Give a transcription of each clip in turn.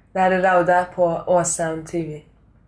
Det här är Rauda på Awesome TV.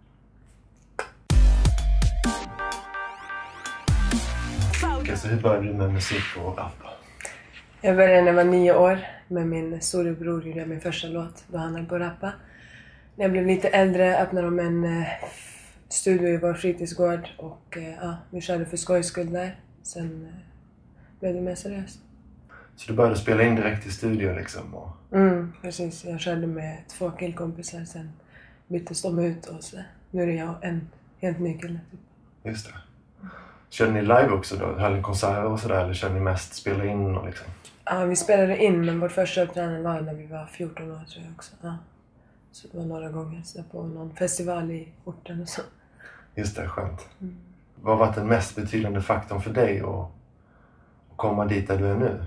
Så hur började du med musik och rap? Jag började när jag var 9 år. Med min storebror gjorde jag min första låt. Då han höll på att rappa. När jag blev lite äldre öppnade de en studio i vår fritidsgård. Och vi körde för skojs skull där. Sen blev det mer seriöst. Så du började spela in direkt i studion liksom? Och... Precis. Jag körde med 2 killkompisar. Sen byttes de ut och så. Nu är jag en helt ny kille. Typ. Just det. Körde ni live också då? Höll ni konserter och sådär? Eller körde ni mest spela in och liksom? Ja, vi spelade in. Men vårt första uppträdande var när vi var 14 år tror jag också. Ja. Så det var några gånger så på någon festival i orten och så. Just det, skönt. Vad har varit den mest betydande faktorn för dig att komma dit där du är nu?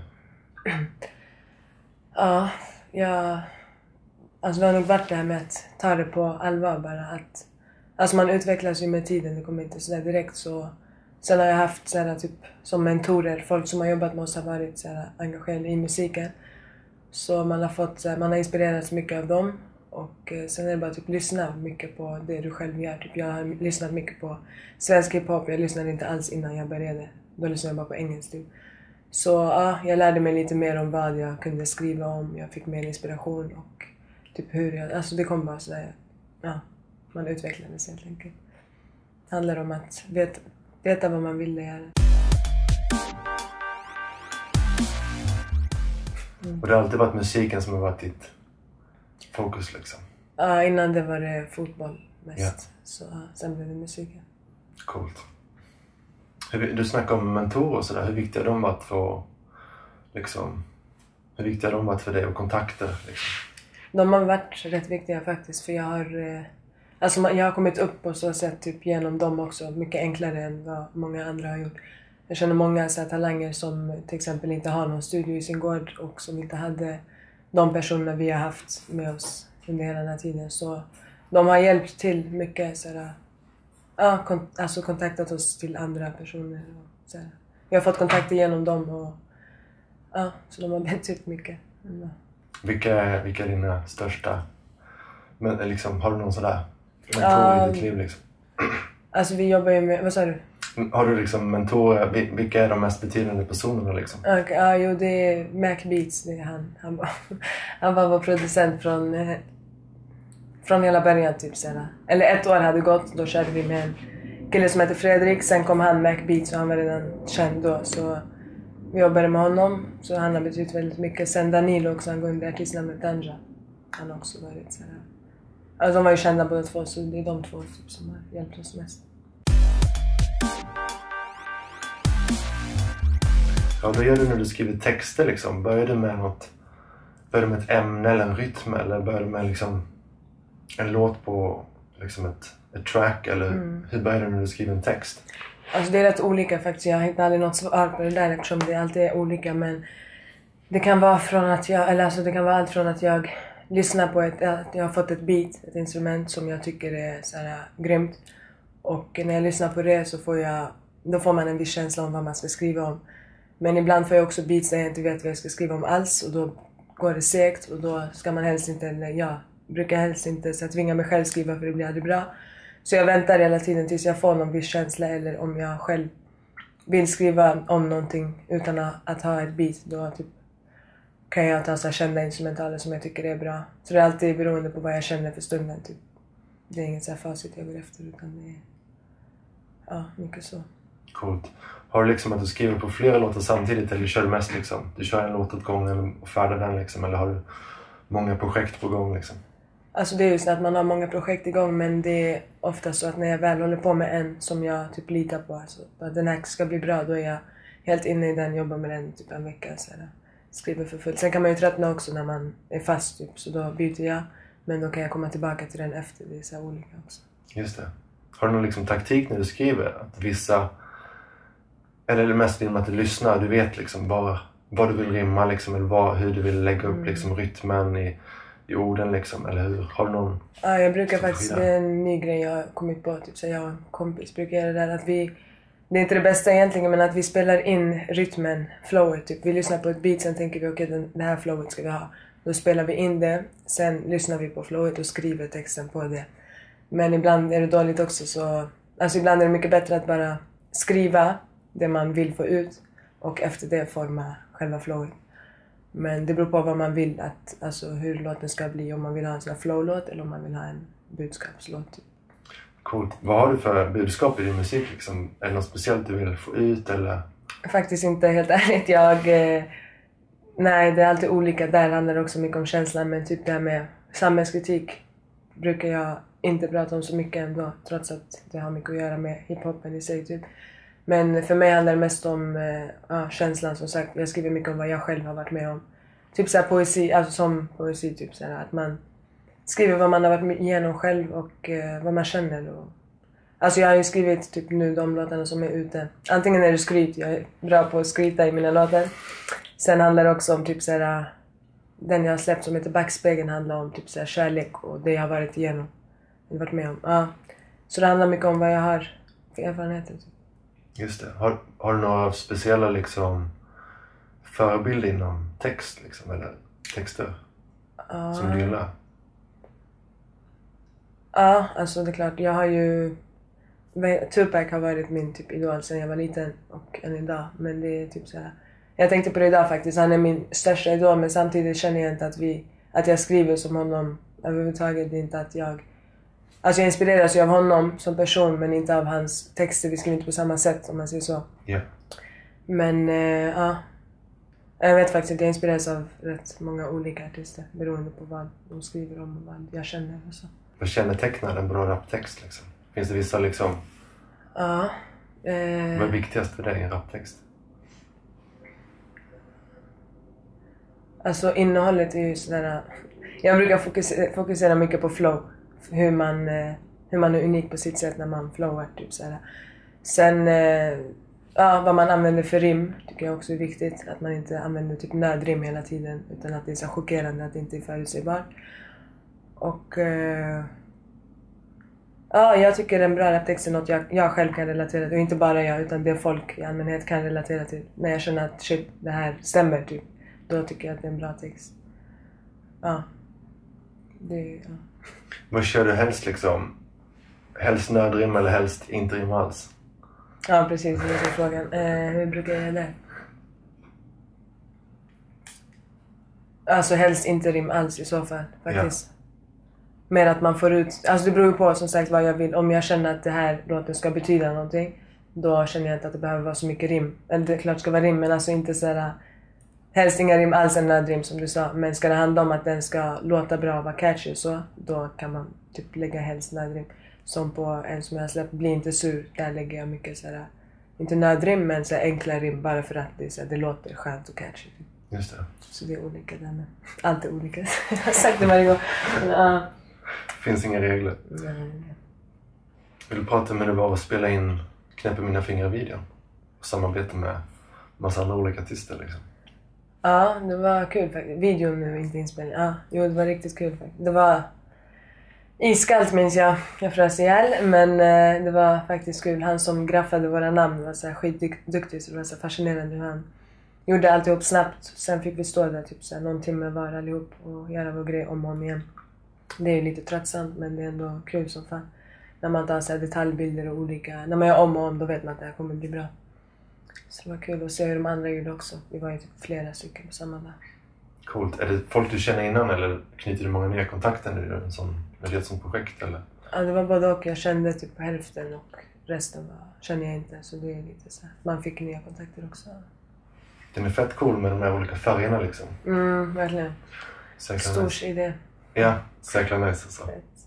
Alltså det har nog varit det här med att ta det på allvar bara. Alltså man utvecklas ju med tiden, det kommer inte sådär direkt så. Sen har jag haft sådär, typ, som mentorer, folk som har jobbat med oss har varit sådär, engagerade i musiken. Så man har inspirerats mycket av dem. Och sen är det bara typ lyssna mycket på det du själv gör. Typ, jag har lyssnat mycket på svensk hiphop, jag lyssnade inte alls innan jag började. Då lyssnade jag bara på engelsk typ. Så jag lärde mig lite mer om vad jag kunde skriva om. Jag fick mer inspiration och typ hur jag... Alltså det kom bara sådär... man utvecklades helt enkelt. Det handlar om att veta vad man ville göra. Och det har alltid varit musiken som har varit ditt fokus liksom? Ja, innan det var det fotboll mest. Yeah. Så sen blev det musiken. Coolt. Du snackar om mentorer och sådär. Hur viktiga de varit för liksom... Hur viktiga de varit för dig och kontakter liksom? De har varit rätt viktiga faktiskt. För jag har kommit upp på så sätt typ genom dem också. Mycket enklare än vad många andra har gjort. Jag känner många så här, talanger som till exempel inte har någon studio i sin gård. Och som inte hade de personerna vi har haft med oss under hela den här tiden. Så de har hjälpt till mycket så här, kontaktat oss till andra personer. Och så här. Vi har fått kontakter genom dem och så de har betytt mycket. Vilka är dina största... Men liksom, har du någon sådär mentor i ditt liv liksom? Alltså vi jobbar ju med... Vad sa du? Har du liksom mentorer? Vilka är de mest betydande personerna liksom? Jo det är Mac Beats. Det är han. Han var vår producent från hela början typ såhär. Eller 1 år hade gått. Då körde vi med en kille som heter Fredrik. Sen kom han Mac Beats och han var redan känd då. Så vi jobbade med honom. Så han har betytt väldigt mycket. Sen Danilo också. Han går under artistnamnet Danja. Han har också varit såhär. Alltså de var ju kända båda två. Så det är de två typ som har hjälpt oss mest. Ja, vad gör du när du skriver texter liksom? Börjar du med ett ämne eller en rytm? Eller börjar du med liksom en låt på liksom ett track? Eller hur börjar du när du skriver en text? Alltså det är rätt olika faktiskt. Jag har inte aldrig något svar på det där eftersom det alltid är olika. Men det kan vara från att det kan vara allt från att jag lyssnar på att jag har fått ett beat, ett instrument som jag tycker är så här grymt. Och när jag lyssnar på det så då får man en viss känsla om vad man ska skriva om. Men ibland får jag också beats där jag inte vet vad jag ska skriva om alls. Och då går det segt och då ska man helst inte, eller jag brukar helst inte så att tvinga mig själv skriva för det blir aldrig bra. Så jag väntar hela tiden tills jag får någon viss känsla eller om jag själv vill skriva om någonting utan att ha ett beat. Då typ kan jag ta så här kända instrumentaler som jag tycker är bra. Så det är alltid beroende på vad jag känner för stunden typ. Det är inget så här facit jag går efter utan det är mycket så. Coolt. Har du liksom att du skriver på flera låtar samtidigt eller kör du mest liksom? Du kör en låt åt gången och färdar den liksom? Eller har du många projekt på gång liksom? Alltså det är ju så att man har många projekt igång men det är ofta så att när jag väl håller på med en som jag typ litar på alltså, att den här ska bli bra då är jag helt inne i den, jobbar med den typ en vecka så här, skriver för fullt. Sen kan man ju tröttna också när man är fast typ så då byter jag men då kan jag komma tillbaka till den efter, det är så här olika också. Just det. Har du någon liksom taktik när du skriver? Att vissa... Eller är det mest genom att du lyssnar? Du vet liksom vad du vill rimma liksom, eller hur du vill lägga upp liksom, rytmen i orden liksom, eller hur? Har du någon... Ja, jag brukar faktiskt, det är en ny grej jag har kommit på, typ så jag och en kompis brukar göra det där att det är inte det bästa egentligen men att vi spelar in rytmen, flowet typ. Vi lyssnar på ett beat sen tänker vi okej, det här flowet ska vi ha. Då spelar vi in det, sen lyssnar vi på flowet och skriver texten på det. Men ibland är det dåligt också, så alltså ibland är det mycket bättre att bara skriva det man vill få ut och efter det forma själva flowet. Men det beror på vad man vill, alltså hur låten ska bli, om man vill ha en sån här flow-låt eller om man vill ha en budskapslåt. Coolt. Vad har du för budskap i din musik liksom? Är det något speciellt du vill få ut eller? Faktiskt inte, helt ärligt. Nej, det är alltid olika. Där handlar det också mycket om känslan, men typ det här med samhällskritik brukar jag inte prata om så mycket ändå, trots att det har mycket att göra med hiphopen i sig typ. Men för mig handlar det mest om känslan, som sagt. Jag skriver mycket om vad jag själv har varit med om. Typ såhär poesi, alltså som poesi typ såhär, att man skriver vad man har varit igenom själv och vad man känner. Alltså jag har ju skrivit typ nu de låtarna som är ute. Antingen är det skryt, jag är bra på att skryta i mina låtar. Sen handlar det också om typ såhär, den jag har släppt som heter Backspegeln handlar om typ såhär kärlek och det jag har varit igenom. Jag har varit med om. Så det handlar mycket om vad jag har för erfarenheter. Typ. Just det. Har du några speciella liksom förebilder inom text liksom, eller texter som du gillar? Ja, alltså det är klart. Jag har ju... Tupac har varit min typ idol sedan jag var liten och än idag. Men det är typ så här. Jag tänkte på det idag faktiskt. Han är min största idol, men samtidigt känner jag inte att jag skriver som honom överhuvudtaget. Det är inte att jag... Alltså jag inspireras ju av honom som person, men inte av hans texter. Vi skriver inte på samma sätt, om man säger så. Yeah. Men ja... Jag vet faktiskt att jag inspireras av rätt många olika artister. Beroende på vad de skriver om och vad jag känner och så. Vad kännetecknar en bra raptext liksom? Finns det vissa liksom... Ja. Vad är viktigast för dig i en raptext? Alltså innehållet är ju sådär... Jag brukar fokusera mycket på flow. Hur man är unik på sitt sätt när man flowar typ sådär. Sen... vad man använder för rim tycker jag också är viktigt. Att man inte använder typ nödrim hela tiden. Utan att det är så chockerande, att det inte är förutsägbart. Och... jag tycker en bra raptext är något jag själv kan relatera till. Och inte bara jag, utan det folk i allmänhet kan relatera till. När jag känner att shit, det här stämmer typ. Då tycker jag att det är en bra text. Ja. Vad kör du helst liksom? Helst nödrim eller helst inte rim alls? Ja, precis. Det är så frågan. Hur brukar jag göra det? Alltså helst inte rim alls i så fall, faktiskt. Ja. Mer att man får ut... Alltså det beror ju på som sagt vad jag vill. Om jag känner att det här låten ska betyda någonting, då känner jag inte att det behöver vara så mycket rim. Eller det är klart ska vara rim, men alltså inte sådär... Helst inga rim alls, en nödrim som du sa. Men ska det handla om att den ska låta bra och vara catchy så, då kan man typ lägga helst nödrim. Som på en som jag har släppt, Bli inte sur. Där lägger jag mycket sådär... Inte nödrim, men så enkla rim. Bara för att det låter skönt och catchy. Just det. Så det är olika där med. Allt är olika. Jag har sagt det varje gång. Men, finns inga regler. Nej. Vill du prata med det var att spela in Knäpper mina fingrar-videon? Och samarbeta med massa andra olika artister liksom. Ja, det var kul faktiskt. Videon nu, inte inspelning. Ja, det var riktigt kul faktiskt. Det var iskallt minns jag. Jag frös ihjäl. Men det var faktiskt kul. Han som graffade våra namn var så här skitduktig. Så det var så fascinerande hur han gjorde alltihop snabbt. Sen fick vi stå där typ så här, någon timme var allihop och göra vår grej om och om igen. Det är lite tröttsamt, men det är ändå kul som fan. När man tar så här detaljbilder och olika... När man gör om och om, då vet man att det här kommer bli bra. Så det var kul att se hur de andra gjorde också. Vi var ju typ flera stycken på samma dag. Coolt. Är det folk du känner innan eller knyter du många nya kontakter när du gör ett sånt projekt eller? Ja, det var både och. Jag kände typ på hälften och resten känner jag inte. Så det är lite så här. Man fick nya kontakter också. Den är fett cool med de här olika färgerna liksom. Verkligen. Stor idé. Ja, säkert nice alltså.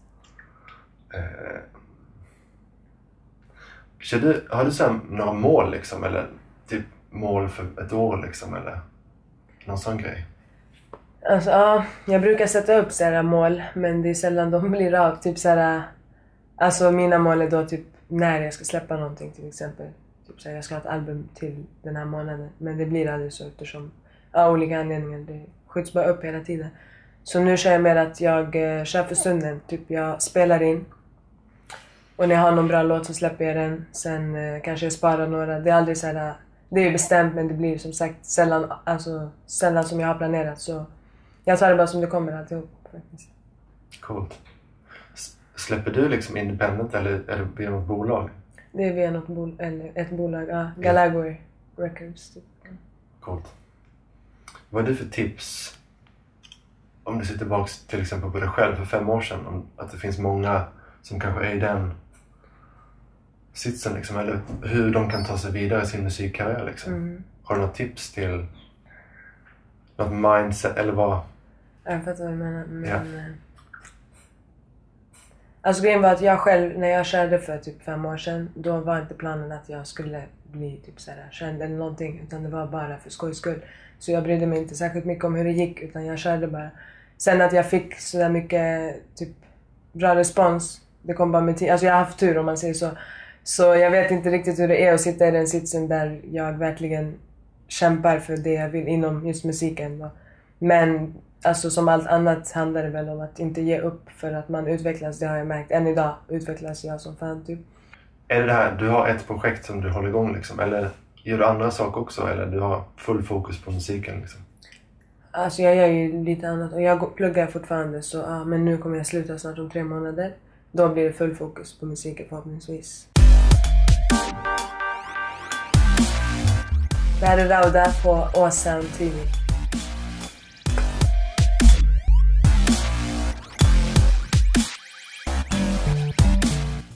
Har du sen några mål liksom, eller typ mål för ett år liksom, eller någon sån grej? Alltså ja, jag brukar sätta upp sådana mål, men det är sällan de blir av. Typ sådär, alltså mina mål är då typ när jag ska släppa någonting till exempel. Typ såhär, jag ska ha ett album till den här månaden, men det blir aldrig så eftersom olika anledningar, det skjuts bara upp hela tiden. Så nu kör jag mer att jag kör för stunden. Typ jag spelar in. Och när jag har någon bra låt så släpper jag den. Sen kanske jag sparar några. Det är aldrig så här. Det är bestämt, men det blir som sagt sällan som jag har planerat. Så Jag tar det bara som det kommer alltihop faktiskt. Coolt. Släpper du liksom independent eller är det via något bolag? Det är via ett bolag, ja. Galagoy Records typ. Coolt. Vad är det för tips om du ser tillbaka till exempel på dig själv för 5 år sedan? Om att det finns många som kanske är i den sitsen liksom, eller hur de kan ta sig vidare i sin musikkarriär liksom. Har du något tips till något mindset eller vad? Jag fattar vad du menar. Men, alltså grejen var att jag själv, när jag körde för typ 5 år sedan, då var inte planen att jag skulle bli typ sådär känd eller någonting, utan det var bara för skojs skull. Så jag brydde mig inte särskilt mycket om hur det gick, utan jag körde bara. Sen att jag fick sådär mycket typ bra respons, det kom bara med tid. Alltså jag har haft tur om man säger så. Så jag vet inte riktigt hur det är att sitta i den sitsen där jag verkligen kämpar för det jag vill inom just musiken då. Men alltså som allt annat handlar det väl om att inte ge upp för att man utvecklas, det har jag märkt. Än idag utvecklas jag som fan typ. Är det här, du har ett projekt som du håller igång liksom, eller gör du andra saker också, eller du har full fokus på musiken liksom? Alltså jag gör ju lite annat och jag pluggar fortfarande så ja, men nu kommer jag sluta snart om 3 månader. Då blir det full fokus på musiken förhoppningsvis. Det här är Rauda på Åsan TV.